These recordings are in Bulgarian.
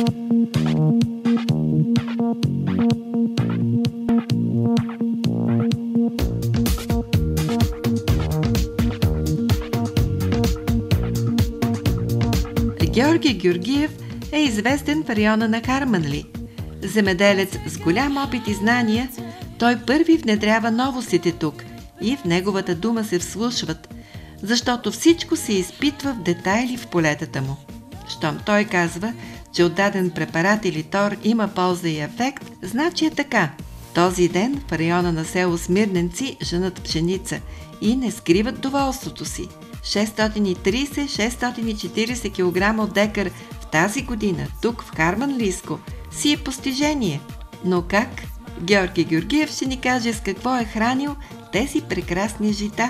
Георги Георгиев е известен в района на Харманли. Земеделец с голям опит и знания, той първи внедрява новостите тук и в неговата дума се вслушват, защото всичко се изпитва в детайли в полетата му. Щом той казва, че от даден препарат или тор има полза и ефект, значи е така. Този ден в района на село Смирненци жънат пшеница и не скриват доволството си. 630-640 кг от декар в тази година, тук в Харманлийско, си е постижение. Но как? Георги Георгиев ще ни каже с какво е хранил тези прекрасни жита.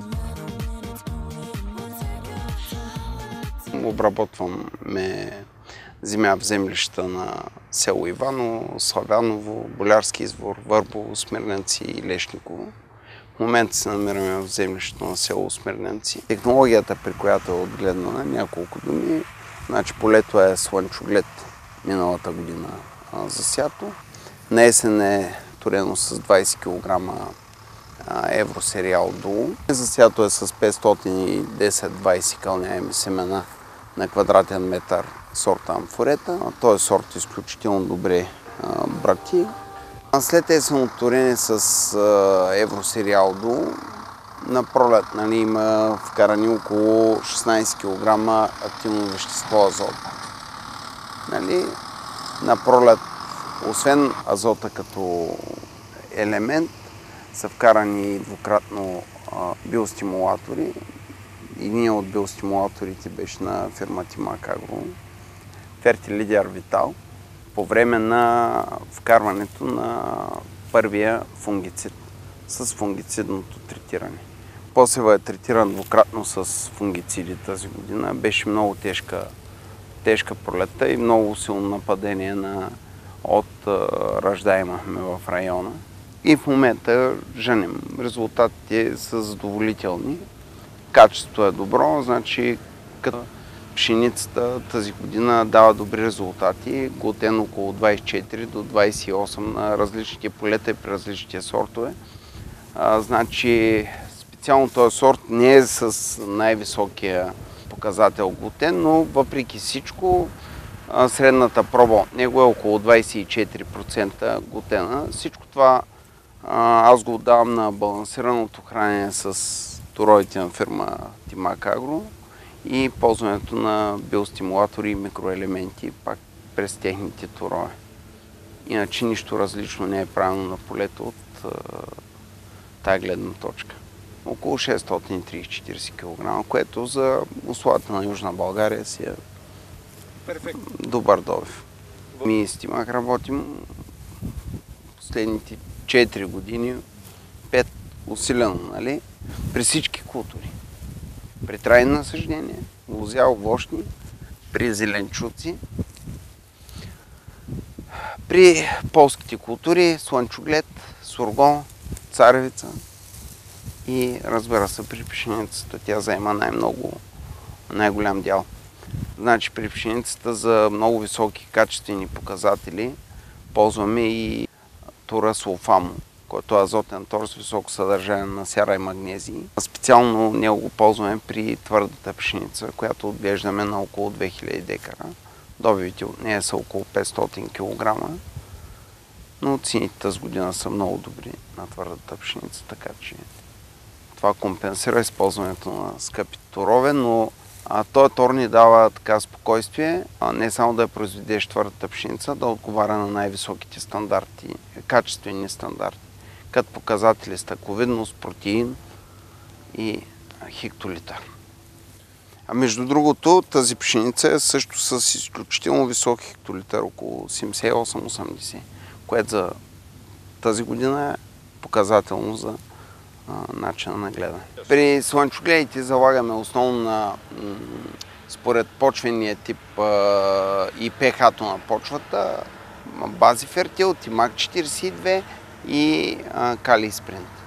Обработваме земя в землища на село Иваново, Славяново, Болярски извор, Върбово, Смирненци и Лешниково. В момента се намираме в землището на село Смирненци. Технологията, при която е отгледана, няколко думи. Значи полето е слънчоглед миналата година засято. На есен е турено с 20 кг евросериал долу. Засято е с 510-20 кълняеми семена на квадратен метър сорта амфорета. Този сорт изключително добре брати. След есенното турение с евросериал долу, на пролет има вкарани около 16 кг активно вещество азот. На пролет, освен азота като елемент, са вкарани двукратно биостимулатори. Един от биостимулаторите беше на фирма Тимак Агро, Фертилидер Витал, по време на вкарването на първия фунгицид с фунгицидното третиране. Посева е третиран двукратно с фунгициди тази година. Беше много тежка пролетта и много силно нападение от раждаемахме в района. И в момента жънем. Резултатите са задоволителни. Качеството е добро, значи като пшеницата тази година дава добри резултати. Глутен около 24 до 28 на различните полета и при различните сортове. Значи специално този сорт не е с най-високия показател глутен, но въпреки всичко средната проба от него е около 24% глутена. Всичко това аз го отдавам на балансираното хранене с торовете на фирма Тимак Агро и ползването на биостимулатори и микроелементи пак през техните торове. Иначе нищо различно не е правилно на полето от тая гледна точка. Около 630-40 кг, което за условията на Южна България си е добър добив. Ние с Тимак работим последните 4 години, 5 усилено, при всички култури. При трайни насъждения, лозя, овощни, при зеленчуци, при полските култури, слънчоглед, сурго, царевица и разбира се при пшеницата. Тя заема най-голям дял. Значи при пшеницата за много високи качествени показатели ползваме и тора сулфамо, който е азотен тор с високо съдържание на сяра и магнезии. Специално него го ползваме при твърдата пшеница, която отглеждаме на около 2000 декара. Добивите от нея са около 500 кг, но цените тази година са много добри на твърдата пшеница, така че това компенсира използването на скъпи торове, но този тор ни дава така спокойствие, не само да произведеш твърдата пшеница, да отговаря на най-високите стандарти, качествени стандарти, като показатели стъкловидност, протеин и хектолитър. А между другото, тази пшеница е също с изключително висок хектолитър, около 78-80, което за тази година е показателно за начина на гледане. При слънчогледите залагаме основно според почвения тип и pH-то на почвата, бази фертил, Тимак 42 и калий спринт.